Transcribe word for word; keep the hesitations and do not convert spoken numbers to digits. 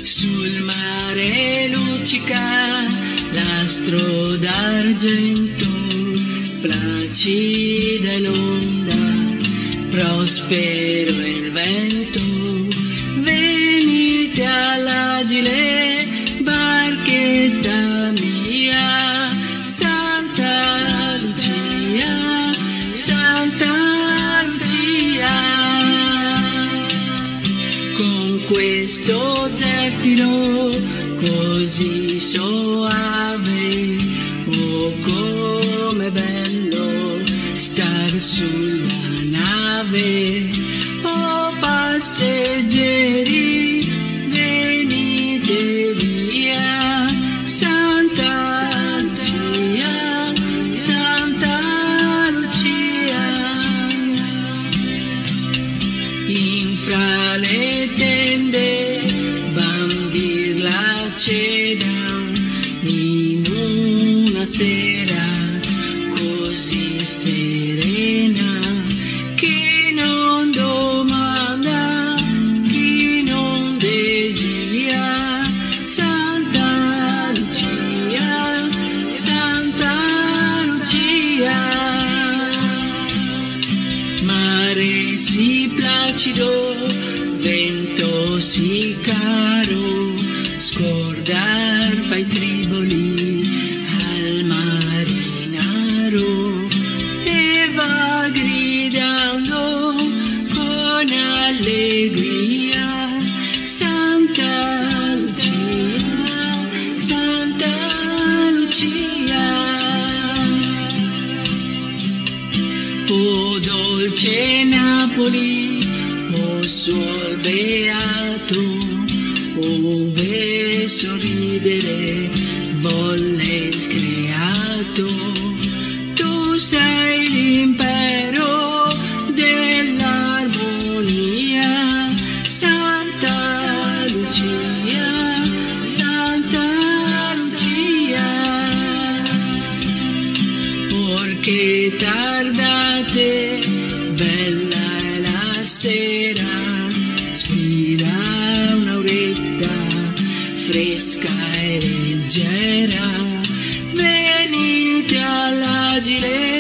sul mare luccica l'astro d'argento, placida l'onda, prospero il vento. Venite all'agile barchetta mia, Santa Lucia, Santa Lucia. Con questo zeffiro così soave, oh com'è bello star sulla nave. Oh passeggeri, venite via, Santa Lucia, Santa Lucia. Infra le tende bandir la cena, in una sera così serena, chi non domanda, chi non desidera, Santa Lucia, Santa Lucia. Mare sì placido, vento sì caro, scordar fai triboli al marinaro, e va gridando con allegria, Santa Lucia, Santa Lucia. O dolce Napoli, o suol beato, ove sorridere volle il creato. Tu sei l'impero dell'armonia, Santa Lucia, Santa Lucia. Perché tardate, bella è la sera, spira un'auretta fresca e leggera, venite all'agile